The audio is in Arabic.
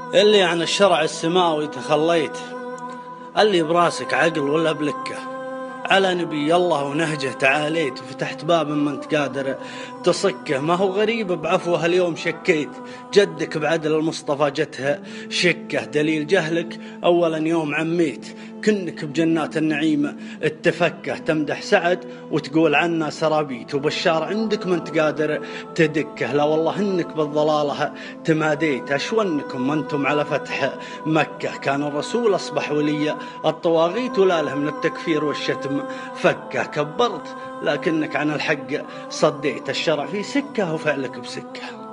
اللي عن الشرع السماوي تخليت، اللي براسك عقل ولا بلكه، على نبي الله ونهجه تعاليت، وفتحت باب ما انت قادر تصكه. ما هو غريب بعفوها اليوم شكيت، جدك بعدل المصطفى جتها شكه. دليل جهلك اولا يوم عميت، كنك بجنات النعيمة اتفكه. تمدح سعد وتقول عنا سرابيت، وبالشار عندك ما انت قادر تدكه. لا والله انك بالضلالة تماديت، اشونكم ما انتم على فتح مكة. كان الرسول اصبح ولي الطواغيت، ولا له من التكفير والشتم فكه. كبرت لكنك عن الحق صديت، الشرع في سكة وفعلك بسكة.